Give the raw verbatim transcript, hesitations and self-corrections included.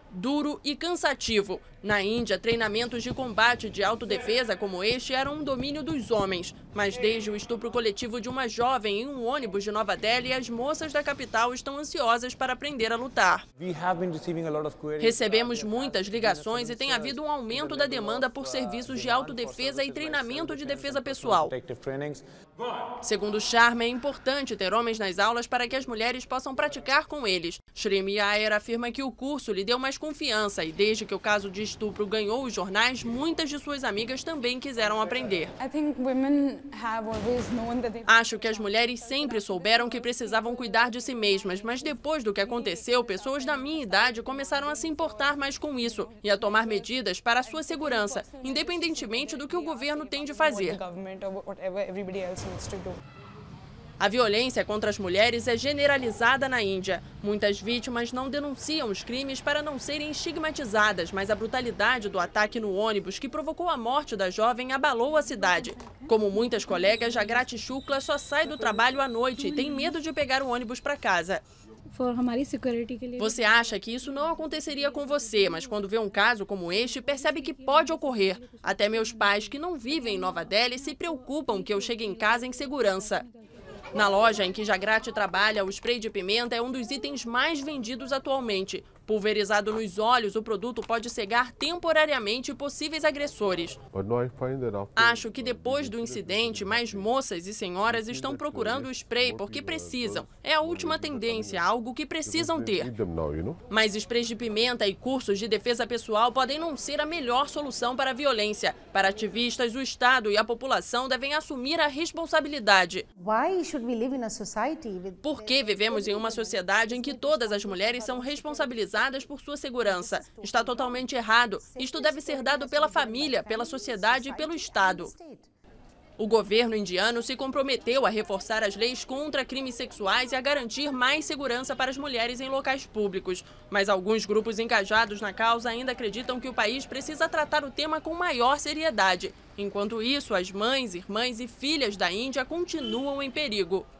duro e cansativo. Na Índia, treinamentos de combate de autodefesa como este eram um domínio dos homens. Mas desde o estupro coletivo de uma jovem em um ônibus de Nova Delhi, as moças da capital estão ansiosas para aprender a lutar. Recebemos muitas ligações e tem havido um aumento da demanda por serviços de autodefesa e treinamento de defesa pessoal. Segundo Sharma, é importante ter homens nas aulas para que as mulheres possam praticar com eles. Shri Iyer afirma que o curso lhe deu mais confiança e desde que o caso de estupro ganhou os jornais, muitas de suas amigas também quiseram aprender. Acho que as mulheres sempre souberam que precisavam cuidar de si mesmas, mas depois do que aconteceu, pessoas da minha idade começaram a se importar mais com isso e a tomar medidas para a sua segurança, independentemente do que o governo tem de fazer. A violência contra as mulheres é generalizada na Índia. Muitas vítimas não denunciam os crimes para não serem estigmatizadas, mas a brutalidade do ataque no ônibus que provocou a morte da jovem abalou a cidade. Como muitas colegas, Jagrati Shukla só sai do trabalho à noite e tem medo de pegar o ônibus para casa. Você acha que isso não aconteceria com você, mas quando vê um caso como este, percebe que pode ocorrer. Até meus pais, que não vivem em Nova Delhi, se preocupam que eu chegue em casa em segurança. Na loja em que Jagrati trabalha, o spray de pimenta é um dos itens mais vendidos atualmente. Pulverizado nos olhos, o produto pode cegar temporariamente possíveis agressores. Acho que depois do incidente, mais moças e senhoras estão procurando o spray porque precisam. É a última tendência, algo que precisam ter. Mas sprays de pimenta e cursos de defesa pessoal podem não ser a melhor solução para a violência. Para ativistas, o Estado e a população devem assumir a responsabilidade. Por que vivemos em uma sociedade em que todas as mulheres são responsabilizadas por sua segurança? Está totalmente errado. Isto deve ser dado pela família, pela sociedade e pelo Estado. O governo indiano se comprometeu a reforçar as leis contra crimes sexuais e a garantir mais segurança para as mulheres em locais públicos. Mas alguns grupos engajados na causa ainda acreditam que o país precisa tratar o tema com maior seriedade. Enquanto isso, as mães, irmãs e filhas da Índia continuam em perigo.